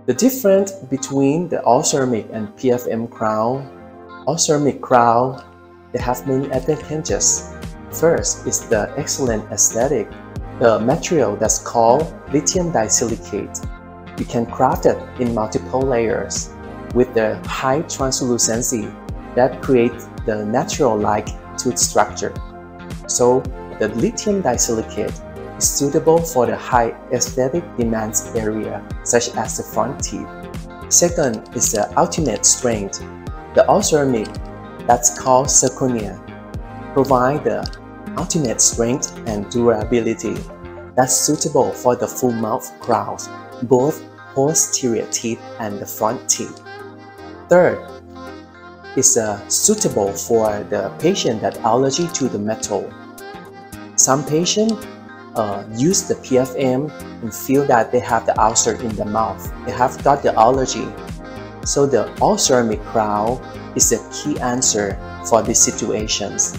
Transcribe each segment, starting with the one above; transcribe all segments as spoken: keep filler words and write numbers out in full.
The difference between the all-ceramic and P F M crown. All-ceramic crown, they have many advantages. First is the excellent aesthetic. The material that's called lithium disilicate. You can craft it in multiple layers with the high translucency that creates the natural-like tooth structure. So the lithium disilicate is suitable for the high aesthetic demands area, such as the front teeth. Second is the ultimate strength. The all-ceramic, that's called zirconia, provide the ultimate strength and durability that's suitable for the full mouth crowns, both posterior teeth and the front teeth. Third is uh, suitable for the patient that allergy to the metal. Some patients uh, use the P F M and feel that they have the ulcer in the mouth. They have got the allergy. So the all-ceramic crown is a key answer for these situations.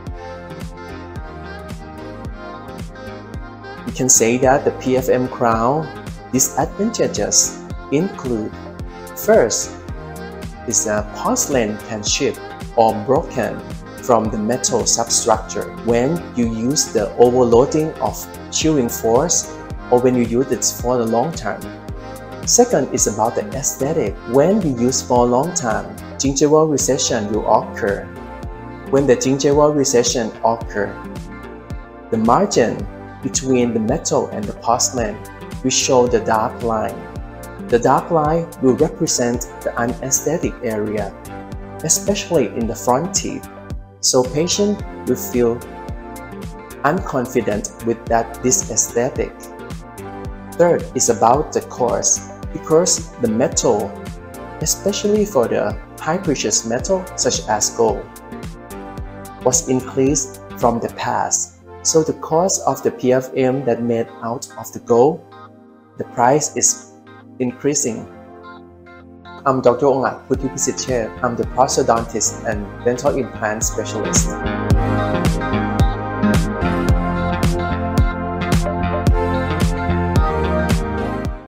You can say that the P F M crown disadvantages include: first is that porcelain can chip or broken from the metal substructure when you use the overloading of chewing force or when you use it for the long term. Second is about the aesthetic. When you use for a long time, gingival recession will occur. When the gingival recession occurs, the margin between the metal and the porcelain will show the dark line. The dark line will represent the unaesthetic area, especially in the front teeth, so patient will feel unconfident with that this aesthetic. Third is about the cost, because the metal, especially for the high precious metal such as gold, was increased from the past. So the cost of the P F M that made out of the gold, the price is increasing. I'm Doctor Ongat Puthipisit Cheb. I'm the prosthodontist and dental implant specialist.